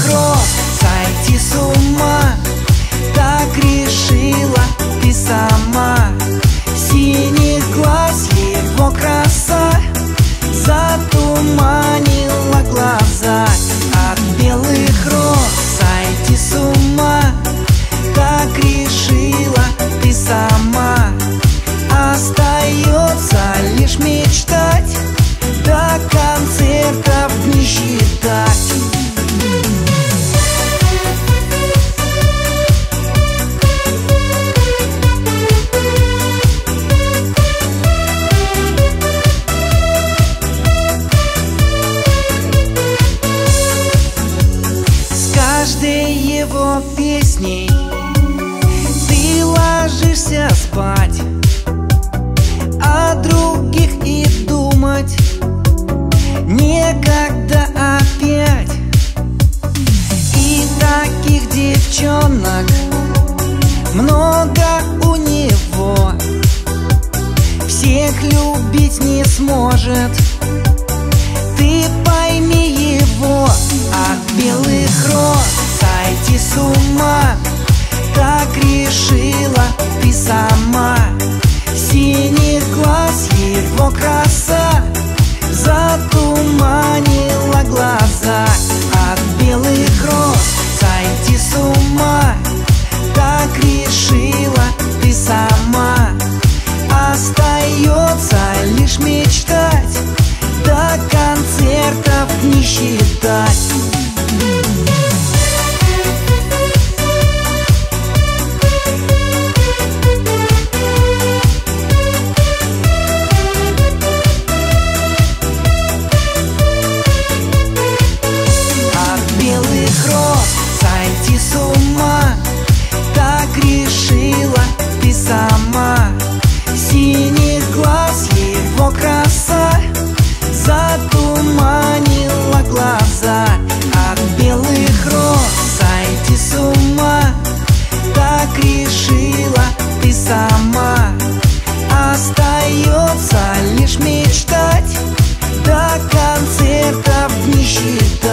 роз сойти с ума. Так решила ты сама. Синий глаз, его краса затуманила глаза. От белых роз сойти с ума. Так решила ты сама. Остается лишь мечтать, до концертов не считать. С каждой его песней ты ложишься спать, о других и думать некогда опять. И таких девчонок много у него, всех любить не сможет, ты пойми его. От белых роз сойти с ума. Так решила ты сама. Синий глаз, его краса затуманила глаза. От белых роз сойти с ума. Так решила ты сама. Остается лишь мечтать, до концертов не считать. Сойти с ума. Так решила ты сама. Синий глаз, его краса затуманила глаза. От белых роз сойти с ума. Так решила ты сама. Остается лишь мечтать, до концертов не считать.